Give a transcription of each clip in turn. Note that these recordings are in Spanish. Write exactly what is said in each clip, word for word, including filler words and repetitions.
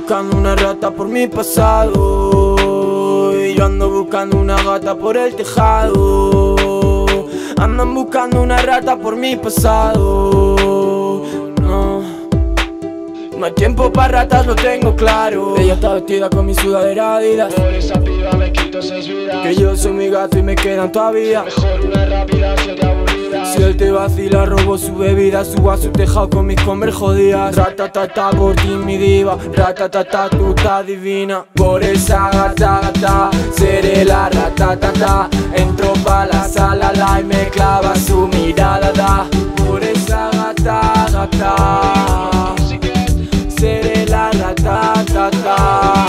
buscando una rata por mi pasado, y yo ando buscando una gata por el tejado. Andan buscando una rata por mi pasado. No, no hay tiempo para ratas, lo tengo claro. Ella está vestida con mi sudadera Adidas. Por esa piba me quito seis vidas. Que yo soy mi gato y me quedan todavía. Mejor una rápida, siete aburridas. Si él te vacila, robo su bebida, subo a su tejado con mis Converse jodidas. Ratatata, por ti mi diva, ratatata, tú estás divina. Por esa gata, gata, seré la ratatata. Entro pa' la sala, la y me clava su mirada, da. Por esa gata, gata, seré la ratatata.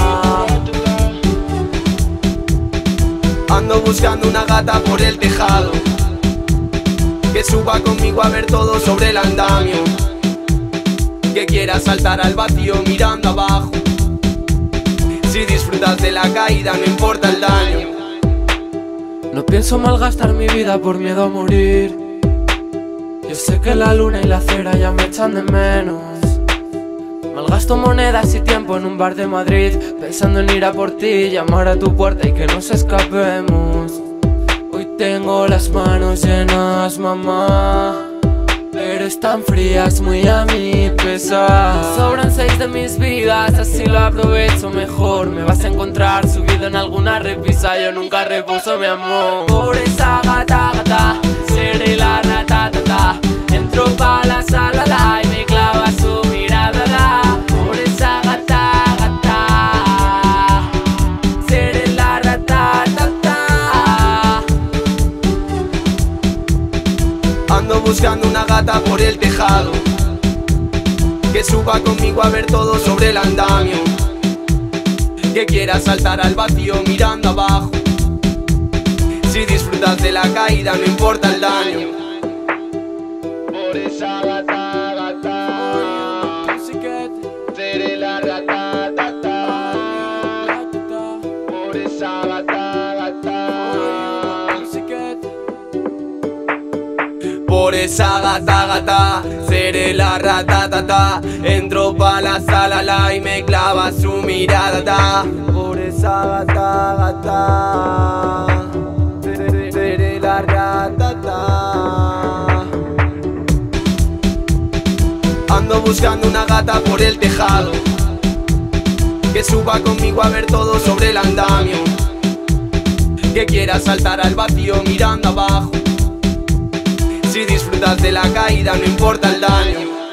Ando buscando una gata por el tejado, que suba conmigo a ver todo sobre el andamio, que quiera saltar al vacío mirando abajo. Si disfrutas de la caída no importa el daño. No pienso malgastar mi vida por miedo a morir. Yo sé que la luna y la cera ya me echan de menos. Malgasto monedas y tiempo en un bar de Madrid, pensando en ir a por ti, llamar a tu puerta y que nos escapemos. Hoy tengo las manos llenas, mamá, pero están frías muy a mi pesar. Sobran seis de mis vidas, así lo aprovecho mejor. Me vas a encontrar subido en alguna repisa, yo nunca reposo mi amor. Por esa gata, gata, seré la ratatata. Entro pa' la sala, la y me clava su mirada, la. Por esa gata, gata, seré la ratatata. Ando buscando una gata por el tejado, que suba conmigo a ver todo sobre el andamio, que quiera saltar al vacío mirando abajo. Si disfrutas de la caída no importa el daño. Por esa gata, gata, seré la ratatata. Por esa gata, gata, Por esa gata, gata, seré la ratatata. Entro pa' la sala, la y me clava su mirada, da. Por esa gata, gata, seré, seré la ratata. Ando buscando una gata por el tejado, que suba conmigo a ver todo sobre el andamio, que quiera saltar al vacío mirando abajo. Si disfrutas de la caída no importa el daño.